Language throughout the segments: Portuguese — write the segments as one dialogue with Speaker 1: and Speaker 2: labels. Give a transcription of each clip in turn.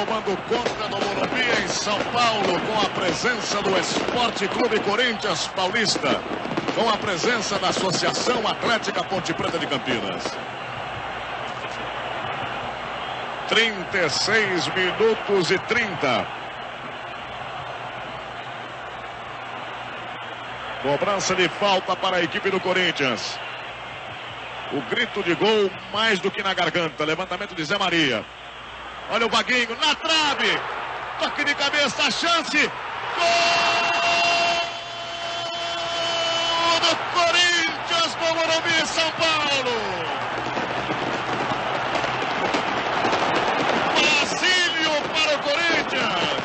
Speaker 1: tomando conta do Morumbi em São Paulo, com a presença do Esporte Clube Corinthians Paulista, com a presença da Associação Atlética Ponte Preta de Campinas. 36 minutos e 30. Cobrança de falta para a equipe do Corinthians. O grito de gol mais do que na garganta. Levantamento de Zé Maria. Olha o Vaguinho na trave. Toque de cabeça, a chance. Gol do Corinthians no Morumbi, São Paulo. Basílio para o Corinthians.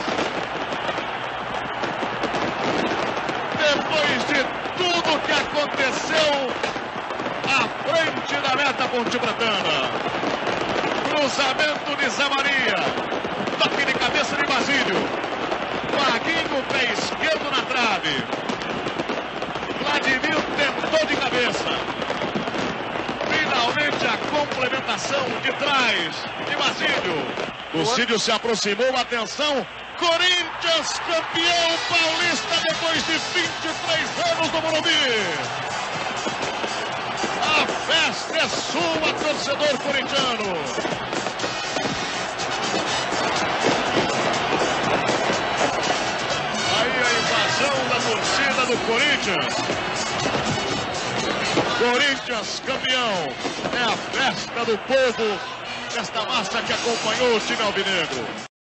Speaker 1: Depois de tudo que aconteceu à frente da meta pontepretana, cruzamento de Zé Maria, toque de cabeça de Basílio, Vaguinho, pé esquerdo na trave, Vladimir tentou de cabeça, finalmente a complementação de trás de Basílio. O Cídio se aproximou, atenção, Corinthians campeão paulista depois de 23 anos do Morumbi. A festa é sua, torcedor corintiano. Aí a invasão da torcida do Corinthians. Corinthians campeão. É a festa do povo, desta massa que acompanhou o time alvinegro.